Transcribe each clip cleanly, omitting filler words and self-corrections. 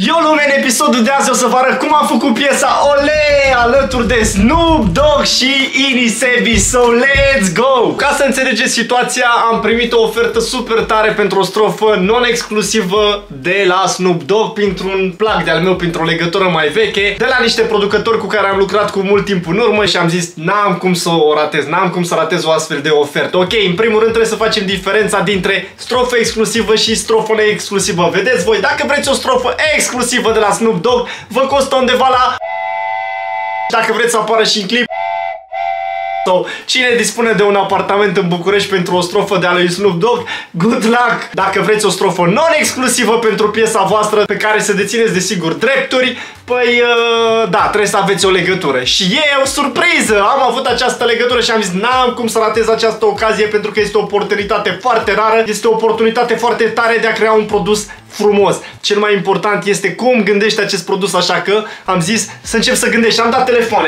Yo lume, în episodul de azi o să vă arăt cum am făcut piesa Ole alături de Snoop Dogg și Inisebi. So let's go! Ca să înțelegeți situația, am primit o ofertă super tare pentru o strofă non-exclusivă de la Snoop Dogg printr-un plug de-al meu, printr-o legătură mai veche, de la niște producători cu care am lucrat cu mult timp în urmă și am zis n-am cum să o ratez, n-am cum să ratez o astfel de ofertă. Ok, în primul rând trebuie să facem diferența dintre strofă exclusivă și strofă neexclusivă. Vedeți voi, dacă vreți o strofă exclusivă de la Snoop Dogg, vă costă undeva la... Dacă vreți să apară și în clip. Sau cine dispune de un apartament în București pentru o strofă de a lui Snoop Dogg, good luck! Dacă vreți o strofă non-exclusivă pentru piesa voastră pe care să dețineți desigur drepturi, păi da, trebuie să aveți o legătură. Și e o surpriză! Am avut această legătură și am zis n-am cum să ratez această ocazie pentru că este o oportunitate foarte rară, este o oportunitate foarte tare de a crea un produs frumos. Cel mai important este cum gândești acest produs, așa că am zis să încep să gândesc. Am dat telefoane,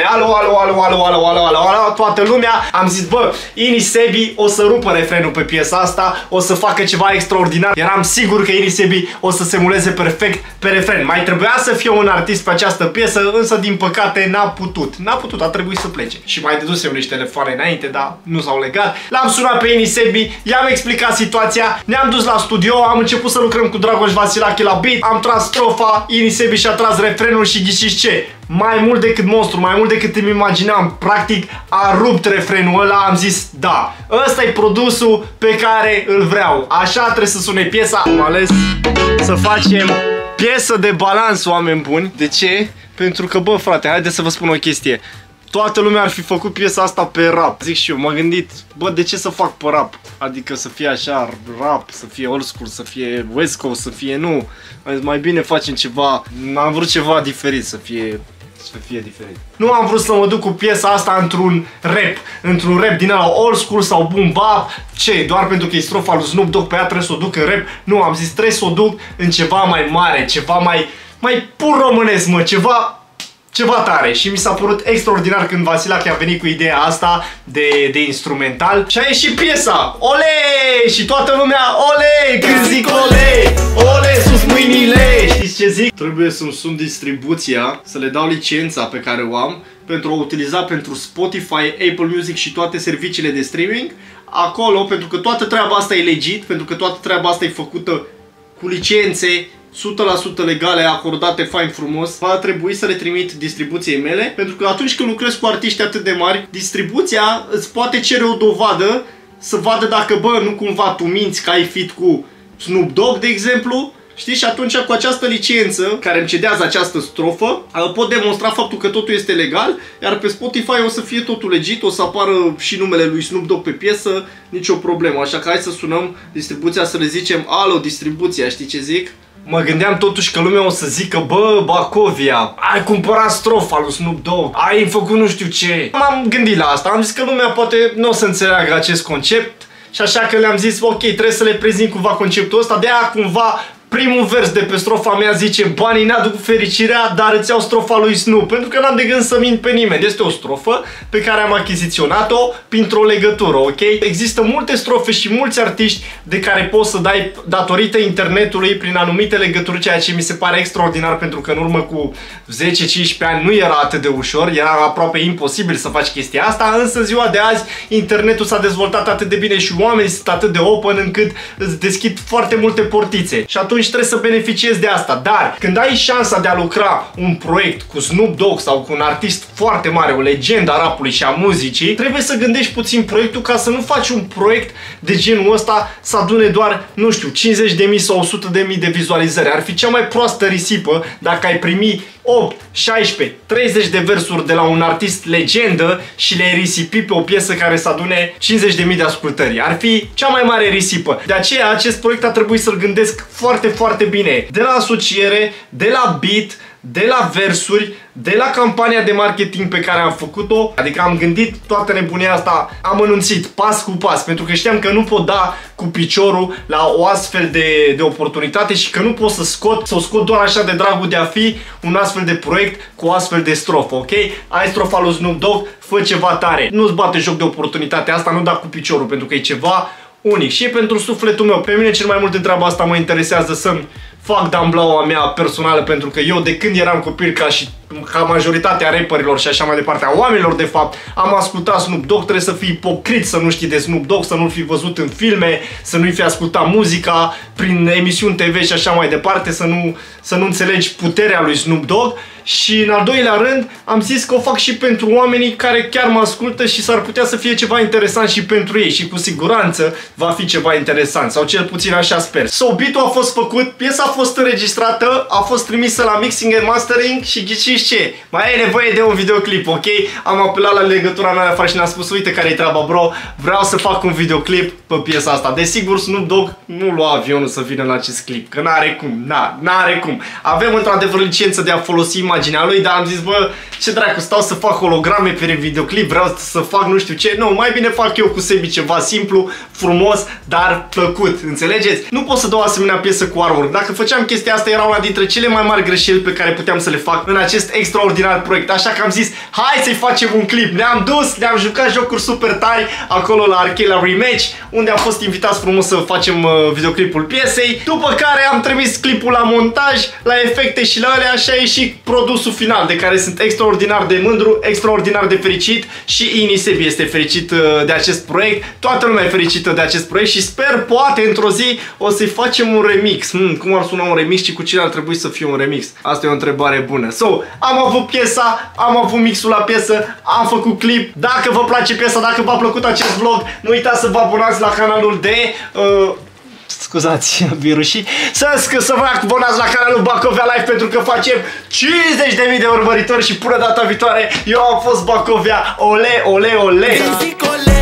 alo, toată lumea. Am zis, bă, Inisebi o să rupă refrenul pe piesa asta, o să facă ceva extraordinar. Eram sigur că Inisebi o să se muleze perfect pe refren. Mai trebuia să fie un artist pe această piesă, însă din păcate n-a putut, a trebuit să plece. Și mai dedusem niște telefoane înainte, dar nu s-au legat. L-am sunat pe Inisebi, i-am explicat situația, ne-am dus la studio, am început să lucrăm cu Dragoș Vasilache la beat, am tras strofa, Inisebi și-a tras refrenul și ghiciți ce? Mai mult decât monstru, mai mult decât îmi imaginam, practic a rupt refrenul ăla, am zis da, ăsta e produsul pe care îl vreau, așa trebuie să sune piesa. Am ales să facem piesă de balans, oameni buni. De ce? Pentru că, bă frate, haideți să vă spun o chestie. Toată lumea ar fi făcut piesa asta pe rap. Zic și eu, m-am gândit, bă, de ce să fac pe rap? Adică să fie așa, rap, să fie old school, să fie West Coast, să fie nu. Mai bine facem ceva, am vrut ceva diferit, să fie diferit. Nu am vrut să mă duc cu piesa asta într-un rap din ăla old school sau boom bap. Ce? Doar pentru că e strofa lui Snoop Dogg pe ea trebuie să o duc în rap? Nu, am zis trebuie să o duc în ceva mai mare, ceva mai pur românesc, mă, ceva tare. Și mi s-a părut extraordinar când Vasilache a venit cu ideea asta de instrumental. Și a ieșit piesa. Ole! Și toată lumea ole! Când zic ole! Ole, sus mâinile! Știți ce zic? Trebuie să-mi sun distribuția, să le dau licența pe care o am pentru a utiliza pentru Spotify, Apple Music și toate serviciile de streaming. Acolo, pentru că toată treaba asta e legit, pentru că toată treaba asta e făcută cu licențe 100% legale, acordate fain frumos, va trebui să le trimit distribuției mele, pentru că atunci când lucrezi cu artiști atât de mari, distribuția îți poate cere o dovadă să vadă dacă, bă, nu cumva tu minți că ai feat cu Snoop Dogg, de exemplu. Știi? Și atunci cu această licență care îmi cedează această strofă, pot demonstra faptul că totul este legal, iar pe Spotify o să fie totul legit, o să apară și numele lui Snoop Dogg pe piesă, nicio problemă. Așa că hai să sunăm distribuția să le zicem, alo distribuția, știi ce zic? Mă gândeam totuși că lumea o să zică, bă, Bacovia, ai cumpărat strofa lui Snoop Dogg, ai făcut nu știu ce. M-am gândit la asta, am zis că lumea poate nu o să înțeleagă acest concept și așa că le-am zis, ok, trebuie să le prezint cumva conceptul ăsta, de aia cumva primul vers de pe strofa mea zice banii n-aduc fericirea, dar îți iau strofa lui Snoop, pentru că n-am de gând să mint pe nimeni. Este o strofă pe care am achiziționat-o printr-o legătură, ok? Există multe strofe și mulți artiști de care poți să dai datorită internetului prin anumite legături, ceea ce mi se pare extraordinar, pentru că în urmă cu 10-15 ani nu era atât de ușor, era aproape imposibil să faci chestia asta, însă ziua de azi internetul s-a dezvoltat atât de bine și oamenii sunt atât de open încât îți deschid foarte multe portițe. Și atunci trebuie să beneficiezi de asta. Dar când ai șansa de a lucra un proiect cu Snoop Dogg sau cu un artist foarte mare, o legendă a rapului și a muzicii, trebuie să gândești puțin proiectul ca să nu faci un proiect de genul ăsta să adune doar, nu știu, 50.000 sau 100.000 de vizualizări. Ar fi cea mai proastă risipă dacă ai primi 8, 16, 30 de versuri de la un artist legendă și le-ai risipi pe o piesă care să adune 50.000 de ascultări. Ar fi cea mai mare risipă. De aceea acest proiect a trebuit să-l gândesc foarte, foarte bine. De la asociere, de la beat, de la versuri, de la campania de marketing pe care am făcut-o. Adică am gândit toată nebunia asta, am anunțit pas cu pas, pentru că știam că nu pot da cu piciorul la o astfel de oportunitate și că nu pot să o scot doar așa de dragul de a fi un astfel de proiect cu o astfel de strofă, ok? Ai strofa lui Snoop Dogg, fă ceva tare. Nu-ți bate joc de oportunitatea asta, nu da cu piciorul, pentru că e ceva unic și e pentru sufletul meu. Pe mine cel mai mult în treaba asta mă interesează să-mi fac damblaua mea personală, pentru că eu de când eram copil, ca majoritatea rapperilor și așa mai departe, a oamenilor de fapt, am ascultat Snoop Dogg. Trebuie să fii ipocrit să nu știi de Snoop Dogg, să nu-l fi văzut în filme, să nu-i fi ascultat muzica prin emisiuni TV și așa mai departe, să nu înțelegi puterea lui Snoop Dogg. Și în al doilea rând am zis că o fac și pentru oamenii care chiar mă ascultă și s-ar putea să fie ceva interesant și pentru ei, și cu siguranță va fi ceva interesant, sau cel puțin așa sper. So, beat-ul a fost făcut, piesa a fost înregistrată, a fost trimisă la mixing and mastering și ghiciți ce? Mai e nevoie de un videoclip, ok? Am apelat la legătura mea de afară și ne-a spus: uite care-i treaba, bro, vreau să fac un videoclip pe piesa asta. Desigur, Snoop Dogg nu lua avionul să vină la acest clip, că n-are cum, n-are cum. Avem într-adevăr licență de a folosi imaginea lui, dar am zis: bă, ce dracu, stau să fac holograme pe videoclip, vreau să fac nu știu ce. Nu, mai bine fac eu cu Sebi ceva simplu, frumos, dar plăcut, înțelegeți? Nu pot să dau asemenea piesă cu artwork. Dacă făceam chestia asta, era una dintre cele mai mari greșeli pe care puteam să le fac în acest extraordinar proiect. Așa că am zis: hai să-i facem un clip. Ne-am dus, ne-am jucat jocuri super tari acolo la Arcade, la Rematch, unde am fost invitați frumos să facem videoclipul piesei. După care am trimis clipul la montaj, la efecte și la alea, și a ieșit produsul final, de care sunt extraordinar de mândru, extraordinar de fericit, și Ini Sebi este fericit de acest proiect. Toată lumea e fericită de acest proiect și sper, poate într-o zi o să-i facem un remix. Cum ar suna un remix și cu cine ar trebui să fie un remix? Asta e o întrebare bună. So, am avut piesa, am avut mixul la piesă, am făcut clip. Dacă vă place piesa, dacă v-a plăcut acest vlog, nu uitați să vă abonați la canalul de... scuzați virusii, să vă abonați la canalul Bacovia Live, pentru că facem 50.000 de urmăritori și până data viitoare, eu am fost Bacovia, ole, ole, ole!